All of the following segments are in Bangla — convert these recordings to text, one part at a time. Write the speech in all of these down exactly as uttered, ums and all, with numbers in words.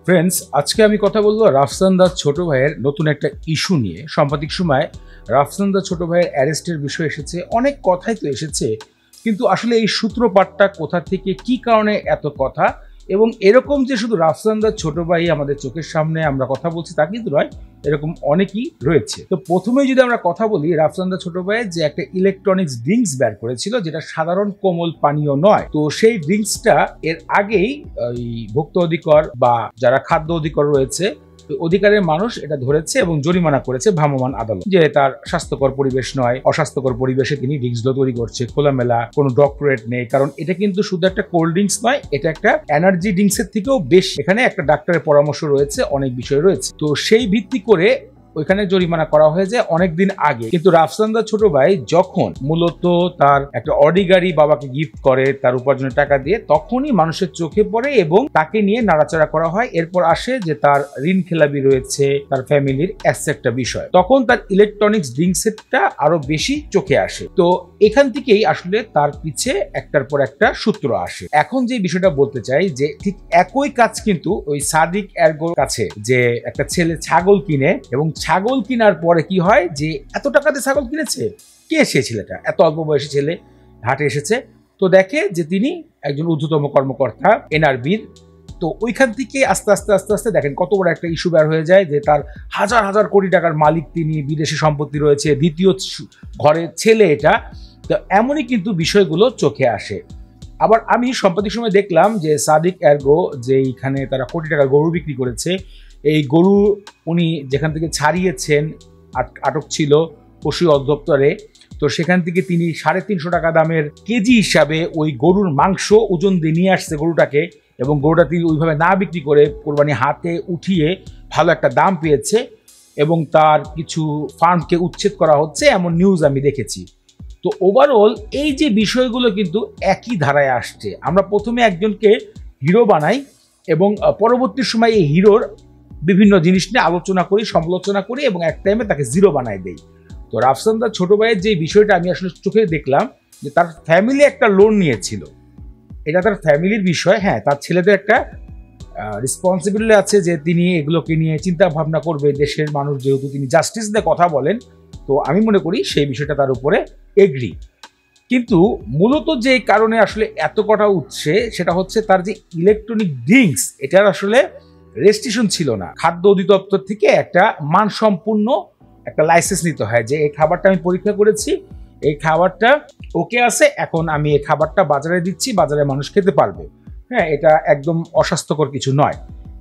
ফ্রেন্ডস, আজকে আমি কথা বলবো রাফসানদার ছোট ভাইয়ের নতুন একটা ইস্যু নিয়ে। সাম্প্রতিক সময় রাফসানদার ছোট ভাইয়ের অ্যারেস্টের বিষয় এসেছে, অনেক কথাই তো এসেছে, কিন্তু আসলে এই সূত্রপাতটা কোথা থেকে, কি কারণে এত কথা, এবং এরকম যে শুধু রাফসানদার ছোট ভাই আমাদের চোখের সামনে আমরা কথা বলছি তা কিন্তু নয়, এরকম অনেকেই রয়েছে। তো প্রথমেই যদি আমরা কথা বলি রাফসানদার ছোট ভাইয়ের যে একটা ইলেকট্রনিক্স ড্রিঙ্কস বের করেছিল, যেটা সাধারণ কোমল পানীয় নয়। তো সেই ড্রিঙ্কসটা এর আগেই ওই ভুক্ত অধিকার বা যারা খাদ্য অধিকার রয়েছে অধিকারের মানুষ এটা ধরেছে এবং জরিমানা করেছে ভ্রাম্যমাণ আদালত, যে তার স্বাস্থ্যকর পরিবেশ নয়, অস্বাস্থ্যকর পরিবেশে তিনি ড্রিঙ্কসগুলো তৈরি করছে, খোলামেলা কোনো ডক্টরেট নেই। কারণ এটা কিন্তু শুধু একটা কোল্ড ড্রিঙ্কস নয়, এটা একটা এনার্জি ড্রিঙ্কসের থেকেও বেশি, এখানে একটা ডাক্তারের পরামর্শ রয়েছে, অনেক বিষয় রয়েছে। তো সেই ভিত্তি করে ওইখানে জরিমানা করা হয়ে যায় অনেকদিন আগে। কিন্তু রাফসানদার ছোট ভাই যখন মূলত তার একটা অডি গাড়ি বাবাকে গিফট করে তার উপার্জনের টাকা দিয়ে, তখনই মানুষের চোখে পড়ে এবং তাকে নিয়ে নাড়াচাড়া করা হয়। এরপর আসে যে তার ঋণ খেলাপি রয়েছে, তার ফ্যামিলির একটা বিষয়, তখন তার ইলেকট্রনিক্স ড্রিঙ্কসেরটা আরো বেশি চোখে আসে। তো এখান থেকেই আসলে তার পিছে একটার পর একটা সূত্র আসে। এখন যে বিষয়টা বলতে চাই যে ঠিক একই কাজ কিন্তু ওই সাদিক এরগোর কাছে, যে একটা ছেলে ছাগল কিনে এবং ছাগল কেনার পরে কি হয় যে এত টাকাতে ছাগল কিনেছে, কে সে ছেলেটা, এত অল্প বয়সী ছেলে হাটে এসেছে, তো দেখে যে তিনি একজন ঊর্ধ্বতম কর্মকর্তা এনআরবির। তো ওইখান থেকে আস্তে আস্তে আস্তে আস্তে দেখেন কত বড় একটা ইস্যু বের হয়ে যায়, যে তার হাজার হাজার কোটি টাকার মালিক তিনি, বিদেশি সম্পত্তি রয়েছে, দ্বিতীয় ঘরের ছেলে এটা। তো এমনই কিন্তু বিষয়গুলো চোখে আসে। আবার আমি সাম্প্রতিক সময় দেখলাম যে সাদিক এরগো যে এইখানে তারা কোটি টাকার গরু বিক্রি করেছে, এই গরু উনি যেখান থেকে ছাড়িয়েছেন, আটক ছিল পশু অধিদপ্তরে, তো সেখান থেকে তিনি সাড়ে তিনশো টাকা দামের কেজি হিসাবে ওই গরুর মাংস ওজন দিয়ে নিয়ে আসছে গরুটাকে, এবং গরুটা তিনি ওইভাবে না বিক্রি করে কোরবানি হাতে উঠিয়ে ভালো একটা দাম পেয়েছে, এবং তার কিছু ফার্মকে উচ্ছেদ করা হচ্ছে, এমন নিউজ আমি দেখেছি। তো ওভারঅল এই যে বিষয়গুলো কিন্তু একই ধারায় আসছে। আমরা প্রথমে একজনকে হিরো বানাই এবং পরবর্তী সময় এই হিরোর বিভিন্ন জিনিস নিয়ে আলোচনা করি, সমালোচনা করি এবং এক টাইমে তাকে জিরো বানাই দেই। তো রাফসানদার ছোট ভাইয়ের যে বিষয়টা আমি আসলে চোখে দেখলাম, যে তার ফ্যামিলি একটা লোন নিয়েছিল, এটা তার ফ্যামিলির বিষয়। হ্যাঁ, তার ছেলেদের একটা রেসপন্সিবিলিটি আছে যে তিনি এগুলোকে নিয়ে চিন্তা ভাবনা করবে, দেশের মানুষ যেহেতু তিনি জাস্টিস নিয়ে কথা বলেন, তো আমি মনে করি সেই বিষয়টা তার উপরে এগ্রি। কিন্তু মূলত যে কারণে আসলে এত কথা উঠছে সেটা হচ্ছে তার যে ইলেকট্রনিক ড্রিঙ্কস, এটার আসলে রেজিস্ট্রেশন ছিল না। খাদ্য অধিদপ্তর থেকে একটা মানসম্পন্ন একটা লাইসেন্স নিতে হয়, যে এই খাবারটা আমি পরীক্ষা করেছি, এই খাবারটা ওকে আছে, এখন আমি এই খাবারটা বাজারে দিচ্ছি, বাজারে মানুষ খেতে পারবে। হ্যাঁ, এটা একদম অস্বাস্থ্যকর কিছু নয়।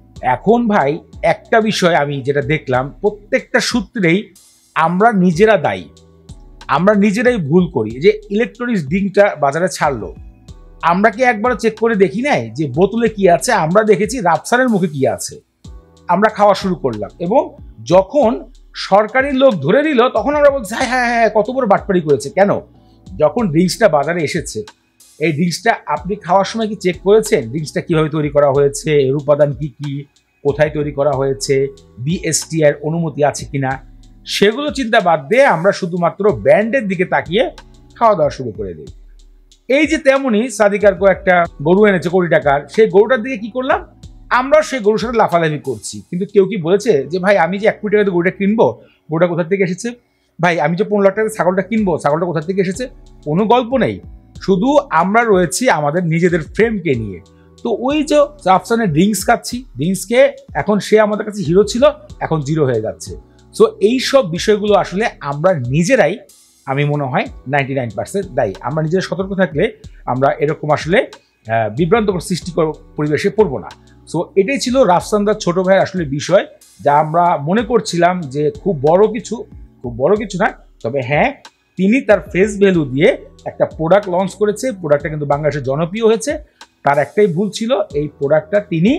এখন ভাই একটা বিষয় আমি যেটা দেখলাম, প্রত্যেকটা সূত্রেই আমরা নিজেরা দায়ী, আমরা নিজেরাই ভুল করি। যে ইলেকট্রনিক্স ড্রিঙ্কটা বাজারে ছাড়লো, আমরা কি একবারও চেক করে দেখি নাই যে বোতলে কি আছে? আমরা দেখেছি রাফসানের মুখে কি আছে, আমরা খাওয়া শুরু করলাম, এবং যখন সরকারি লোক ধরে দিল তখন আমরা বলছি হ্যাঁ হ্যাঁ হ্যাঁ কত বড় বাটপাড়ি করেছে। কেন? যখন ড্রিঙ্কসটা বাজারে এসেছে, এই ড্রিঙ্কসটা আপনি খাওয়ার সময় কি চেক করেছেন ড্রিঙ্কসটা কিভাবে তৈরি করা হয়েছে, এর উপাদান কি কি, কোথায় তৈরি করা হয়েছে, বিএসটি এর অনুমতি আছে কিনা? সেগুলো চিন্তা বাদ দিয়ে আমরা শুধুমাত্র ব্র্যান্ডের দিকে তাকিয়ে খাওয়া দাওয়া শুরু করে দিই। এই যে তেমনই সাদিক এরগো একটা গরু এনেছে কোটি টাকার, সেই গরুটার দিকে কি করলাম, আমরা সেই গরুর সাথে লাফালাফি করছি। কিন্তু কেউ কি বলেছে যে ভাই আমি যে এক কোটি টাকা গরুটা কিনবো, গরুটা কোথা থেকে এসেছে? ভাই আমি যে পনেরো লাখ টাকা ছাগলটা কিনবো, ছাগলটা কোথা থেকে এসেছে? কোনো গল্প নেই। শুধু আমরা রয়েছি আমাদের নিজেদের ফ্রেমকে নিয়ে। তো ওই যে রাফসানের ড্রিঙ্কস খাচ্ছি, ড্রিঙ্কসকে এখন সে আমাদের কাছে হিরো ছিল, এখন জিরো হয়ে যাচ্ছে। সো এইসব বিষয়গুলো আসলে আমরা নিজেরাই, আমি মনে হয় নাইনটি নাইন পার্সেন্ট দায়ী। আমরা নিজেরা সতর্ক থাকলে আমরা এরকম আসলে বিভ্রান্তকর সৃষ্টিকর পরিবেশে পড়বো না। সো এটাই ছিল রাফসানদার ছোট ভাইয়ের আসলে বিষয়, যা আমরা মনে করছিলাম যে খুব বড় কিছু, খুব বড় কিছু না। তবে হ্যাঁ, তিনি তার ফেস ভ্যালু দিয়ে একটা প্রোডাক্ট লঞ্চ করেছে, প্রোডাক্টটা কিন্তু বাংলাদেশে জনপ্রিয় হয়েছে। তার একটাই ভুল ছিল, এই প্রোডাক্টটা তিনি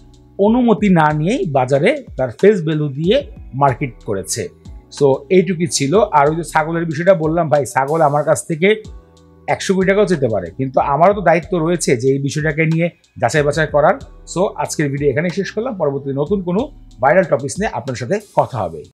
অনুমতি না নিয়েই বাজারে তার ফেস ভ্যালু দিয়ে মার্কেট করেছে। সো এইটুকুই ছিল। আর ওই যে ছাগলের বিষয়টা বললাম, ভাই ছাগল আমার কাছ থেকে একশো কোটি টাকাও যেতে পারে, কিন্তু আমারও তো দায়িত্ব রয়েছে যে এই বিষয়টাকে নিয়ে যাচাই বাছাই করার। সো আজকের ভিডিও এখানেই শেষ করলাম, পরবর্তী নতুন কোনো ভাইরাল টপিক নিয়ে আপনার সাথে কথা হবে।